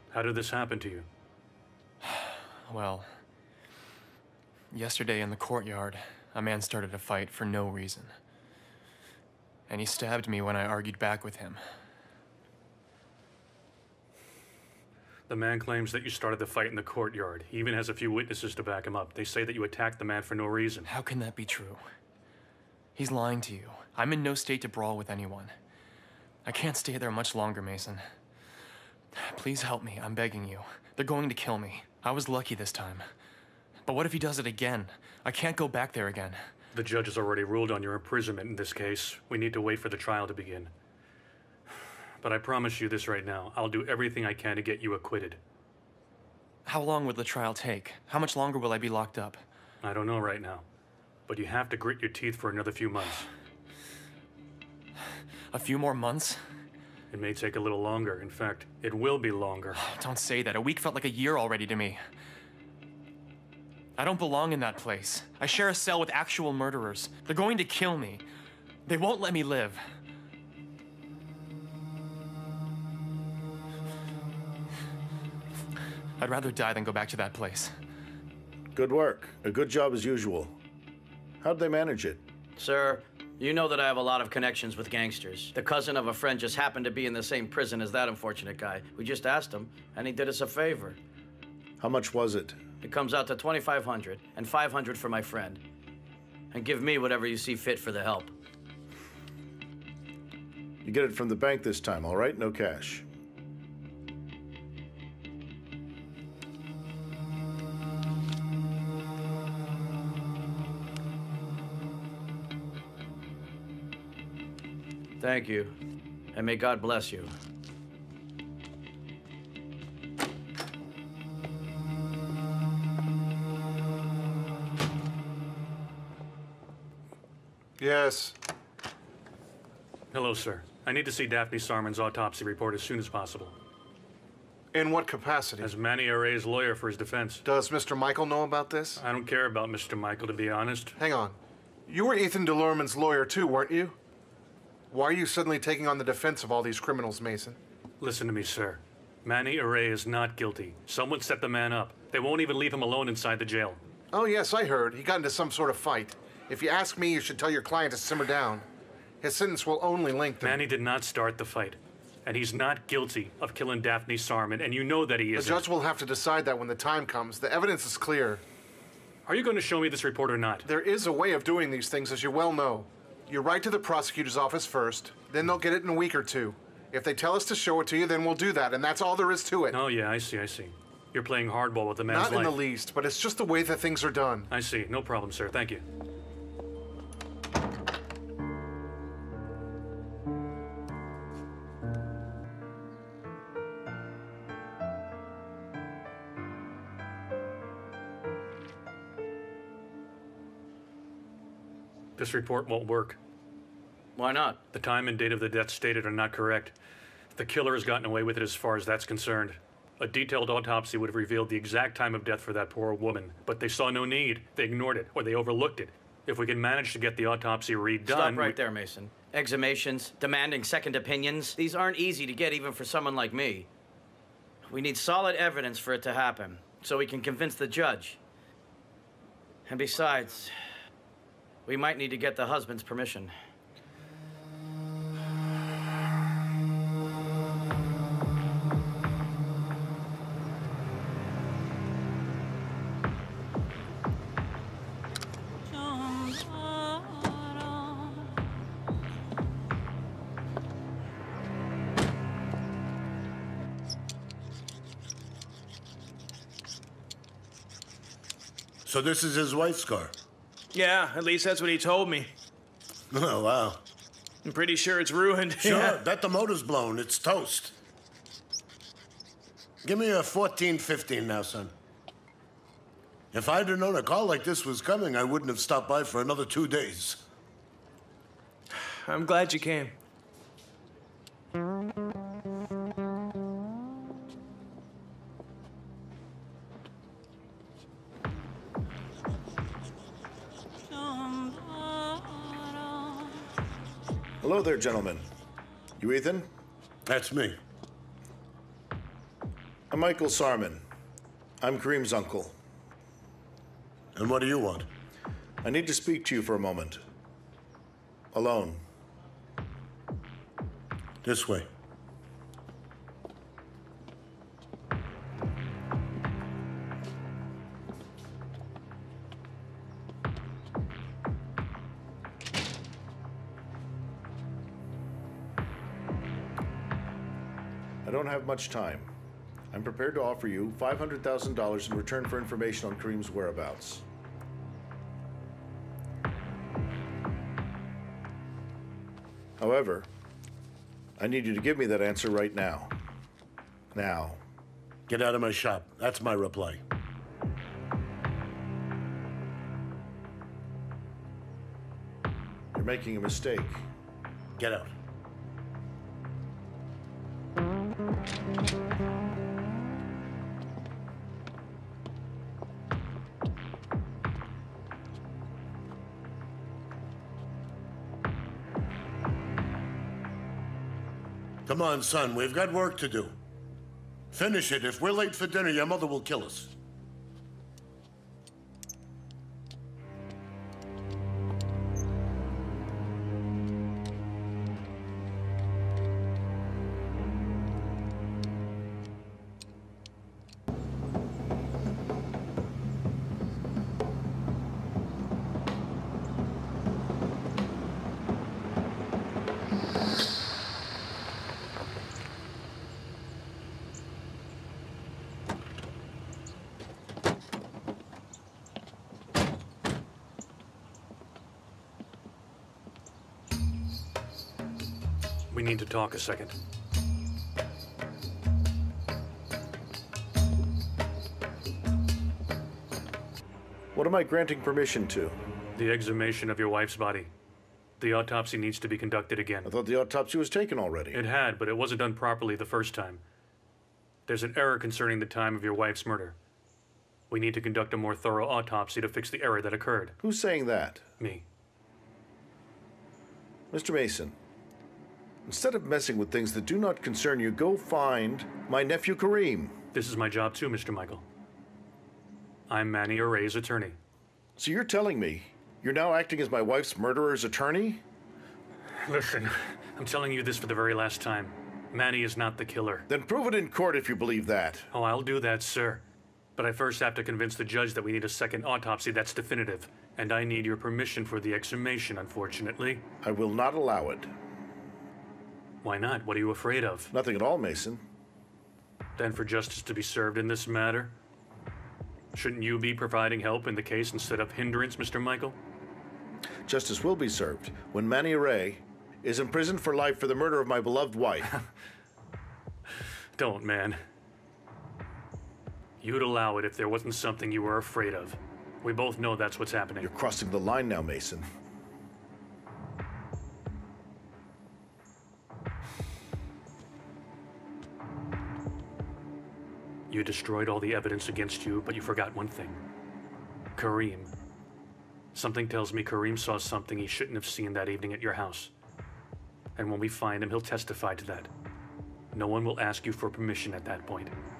How did this happen to you? Well, yesterday in the courtyard, a man started a fight for no reason. And he stabbed me when I argued back with him. The man claims that you started the fight in the courtyard. He even has a few witnesses to back him up. They say that you attacked the man for no reason. How can that be true? He's lying to you. I'm in no state to brawl with anyone. I can't stay there much longer, Mason. Please help me, I'm begging you. They're going to kill me. I was lucky this time. But what if he does it again? I can't go back there again. The judge has already ruled on your imprisonment in this case. We need to wait for the trial to begin. But I promise you this right now. I'll do everything I can to get you acquitted. How long will the trial take? How much longer will I be locked up? I don't know right now. But you have to grit your teeth for another few months. A few more months? It may take a little longer. In fact, it will be longer. Don't say that. A week felt like a year already to me. I don't belong in that place. I share a cell with actual murderers. They're going to kill me. They won't let me live. I'd rather die than go back to that place. Good work. A good job as usual. How'd they manage it? Sir, you know that I have a lot of connections with gangsters. The cousin of a friend just happened to be in the same prison as that unfortunate guy. We just asked him, and he did us a favor. How much was it? It comes out to $2,500 and $500 for my friend. And give me whatever you see fit for the help. You get it from the bank this time, all right? No cash. Thank you, and may God bless you. Yes. Hello, sir. I need to see Daphne Sarman's autopsy report as soon as possible. In what capacity? As Manny Array's lawyer for his defense. Does Mr. Michael know about this? I don't care about Mr. Michael, to be honest. Hang on. You were Ethan DeLorman's lawyer too, weren't you? Why are you suddenly taking on the defense of all these criminals, Mason? Listen to me, sir. Manny Array is not guilty. Someone set the man up. They won't even leave him alone inside the jail. Oh, yes, I heard. He got into some sort of fight. If you ask me, you should tell your client to simmer down. His sentence will only lengthen. Manny did not start the fight. And he's not guilty of killing Daphne Sarman, and you know that he isn't. The judge will have to decide that when the time comes. The evidence is clear. Are you going to show me this report or not? There is a way of doing these things, as you well know. You write to the prosecutor's office first, then they'll get it in a week or two. If they tell us to show it to you, then we'll do that, and that's all there is to it. Oh, yeah, I see. You're playing hardball with the man's life. Not in the least, but it's just the way that things are done. I see. No problem, sir. Thank you. This report won't work. Why not? The time and date of the death stated are not correct. The killer has gotten away with it as far as that's concerned. A detailed autopsy would have revealed the exact time of death for that poor woman, but they saw no need. They ignored it, or they overlooked it. If we can manage to get the autopsy redone... Stop right there, Mason. Exhumations, demanding second opinions, these aren't easy to get even for someone like me. We need solid evidence for it to happen, so we can convince the judge. And besides, we might need to get the husband's permission. So this is his wife's car? Yeah, at least that's what he told me. Oh, wow. I'm pretty sure it's ruined. Sure, Yeah. bet the motor's blown. It's toast. Give me a 14-15 now, son. If I'd have known a call like this was coming, I wouldn't have stopped by for another 2 days. I'm glad you came. Hello there, gentlemen. You Ethan? That's me. I'm Michael Sarman. I'm Kareem's uncle. And what do you want? I need to speak to you for a moment. Alone. This way. I don't have much time. I'm prepared to offer you $500,000 in return for information on Kareem's whereabouts. However, I need you to give me that answer right now. Now. Get out of my shop. That's my reply. You're making a mistake. Get out. Come on, son. We've got work to do. Finish it. If we're late for dinner, your mother will kill us. We need to talk a second. What am I granting permission to? The exhumation of your wife's body. The autopsy needs to be conducted again. I thought the autopsy was taken already. It had, but it wasn't done properly the first time. There's an error concerning the time of your wife's murder. We need to conduct a more thorough autopsy to fix the error that occurred. Who's saying that? Me. Mr. Mason, instead of messing with things that do not concern you, go find my nephew Kareem. This is my job too, Mr. Michael. I'm Manny Array's attorney. So you're telling me you're now acting as my wife's murderer's attorney? Listen, I'm telling you this for the very last time. Manny is not the killer. Then prove it in court if you believe that. Oh, I'll do that, sir. But I first have to convince the judge that we need a second autopsy that's definitive. And I need your permission for the exhumation, unfortunately. I will not allow it. Why not? What are you afraid of? Nothing at all, Mason. Then for justice to be served in this matter? Shouldn't you be providing help in the case instead of hindrance, Mr. Michael? Justice will be served when Manny Array is imprisoned for life for the murder of my beloved wife. Don't, man. You'd allow it if there wasn't something you were afraid of. We both know that's what's happening. You're crossing the line now, Mason. You destroyed all the evidence against you, but you forgot one thing. Kareem. Something tells me Kareem saw something he shouldn't have seen that evening at your house. And when we find him, he'll testify to that. No one will ask you for permission at that point.